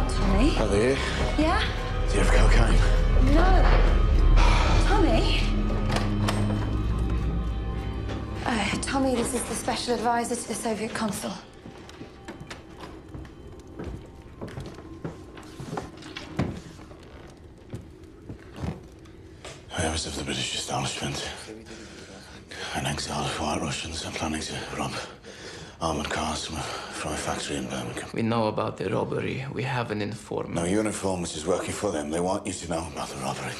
not, Tommy. Are they? Yeah? Do you have cocaine? No. Tommy? Tommy, this is the special advisor to the Soviet consul. Members of the British establishment. An exile of white Russians are planning to rob armored cars from a factory in Birmingham. We know about the robbery. We have an informant. No, your informant is working for them. They want you to know about the robbery.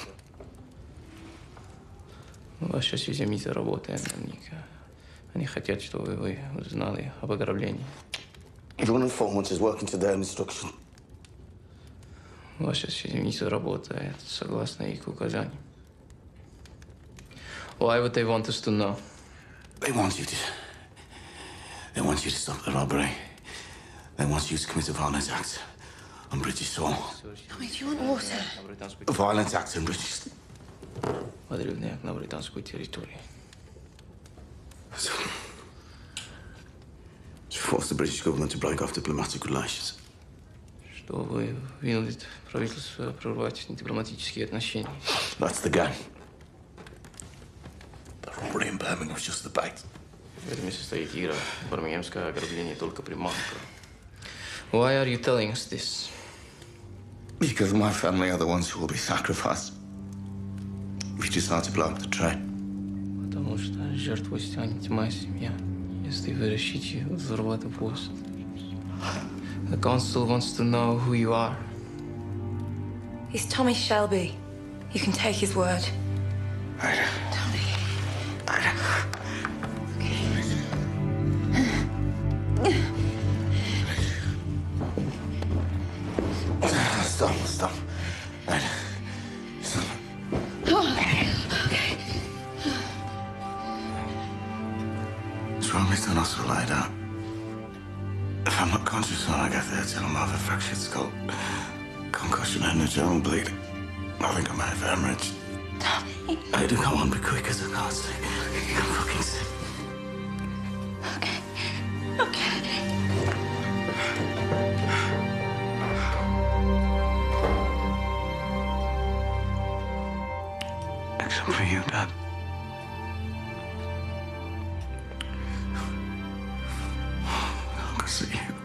Ваша семья работает на них. Они хотят, чтобы вы узнали об ограблении. Your informant is working to their instruction. Ваша семья работает согласно их указаниям. Why would they want us to know? They want you to stop the robbery. They want you to commit a violent act on British soil. Tommy, do you want water? A violent act on British... Подрывный на британскую территорию. To force the British government to break off diplomatic relations. Что вы вынудит правительство прервать дипломатические отношения. That's the game. The robbery in Birmingham was just the bait. В этом и состоит игра. Бирмингемское ограбление только приманка. Why are you telling us this? Because my family are the ones who will be sacrificed. We decide to blow up the train. Потому что жертвой станет моя семья, если вы решите взорвать поезд. The consul wants to know who you are. He's Tommy Shelby. You can take his word. Ida. Tommy. Ida. Stop. Ida. Stop. Okay. What's wrong with the hospital, Ida? If I'm not conscious when I get there, tell them I have a fractured skull, concussion and a general bleed. I think I might have hemorrhage. Tommy. Ida, come on, be quick as I can't say. I'm fucking sick. Okay. Except for you, Dad. I can see you.